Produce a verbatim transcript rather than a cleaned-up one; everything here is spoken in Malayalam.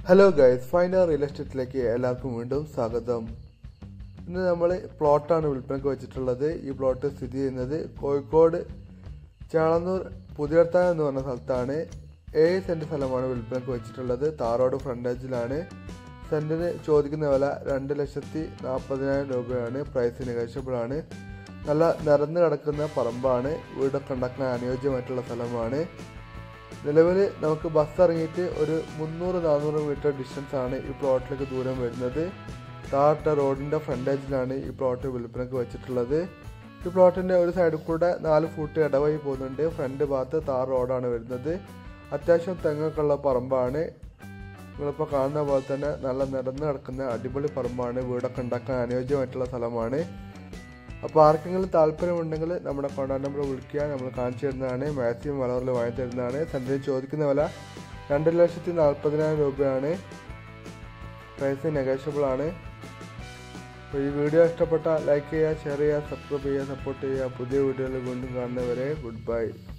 ഹലോ ഗൈസ്, ഫൈനൽ റിയൽ എസ്റ്റേറ്റിലേക്ക് എല്ലാവർക്കും വീണ്ടും സ്വാഗതം. ഇന്ന് നമ്മൾ പ്ലോട്ടാണ് വിൽപ്പനയ്ക്ക് വെച്ചിട്ടുള്ളത്. ഈ പ്ലോട്ട് സ്ഥിതി ചെയ്യുന്നത് കോഴിക്കോട് chelannur puthiyedathuthayam എന്ന് പറഞ്ഞ സ്ഥലത്താണ്. ഏഴ് സെന്റ് സ്ഥലമാണ് വിൽപ്പനയ്ക്ക് വെച്ചിട്ടുള്ളത്. താറോഡ് ഫ്രണ്ടേജിലാണ്. സെന്റിന് ചോദിക്കുന്ന വില രണ്ട് ലക്ഷത്തി നാൽപ്പതിനായിരം രൂപയാണ്. പ്രൈസ് നെഗോഷ്യബിൾ ആണ്. നല്ല നിറഞ്ഞു കിടക്കുന്ന പറമ്പാണ്. വീടൊക്കെ ഉണ്ടാക്കാൻ അനുയോജ്യമായിട്ടുള്ള സ്ഥലമാണ്. നിലവിൽ നമുക്ക് ബസ് ഇറങ്ങിയിട്ട് ഒരു മുന്നൂറ് നാനൂറ് മീറ്റർ ഡിസ്റ്റൻസ് ആണ് ഈ പ്ലോട്ടിലേക്ക് ദൂരം വരുന്നത്. താട്ട റോഡിൻ്റെ ഫ്രണ്ടേജിലാണ് ഈ പ്ലോട്ട് വിൽപ്പനയ്ക്ക് വെച്ചിട്ടുള്ളത്. ഈ പ്ലോട്ടിൻ്റെ ഒരു സൈഡിൽ കൂടെ നാല് ഫൂട്ട് ഇടവഴി പോകുന്നുണ്ട്. ഫ്രണ്ട് ഭാഗത്ത് താർ റോഡാണ് വരുന്നത്. അത്യാവശ്യം തെങ്ങൊക്കെ ഉള്ള പറമ്പാണ്. നിങ്ങളിപ്പോൾ കാണുന്ന പോലെ തന്നെ നല്ല നിറഞ്ഞു കിടക്കുന്ന അടിപൊളി പറമ്പാണ്. വീടൊക്കെ ഉണ്ടാക്കാൻ അനുയോജ്യമായിട്ടുള്ള സ്ഥലമാണ്. അപ്പോൾ ആർക്കെങ്കിലും താല്പര്യമുണ്ടെങ്കിൽ നമ്മുടെ കോൺടാക്ട് നമ്പർ വിളിക്കുക. നമ്മൾ കാണിച്ചു തരുന്നതാണ്. മാക്സിമം വിലകളിൽ വാങ്ങി തരുന്നതാണ്. സെൻറ്റിന് ചോദിക്കുന്ന വില രണ്ട് ലക്ഷത്തി നാൽപ്പതിനായിരം രൂപയാണ്. പ്രൈസ് നെഗോഷ്യബിൾ ആണ്. അപ്പോൾ ഈ വീഡിയോ ഇഷ്ടപ്പെട്ടാൽ ലൈക്ക് ചെയ്യുക, ഷെയർ ചെയ്യുക, സബ്സ്ക്രൈബ് ചെയ്യുക, സപ്പോർട്ട് ചെയ്യുക. പുതിയ വീഡിയോയിൽ വീണ്ടും കാണുന്നവരെ ഗുഡ് ബൈ.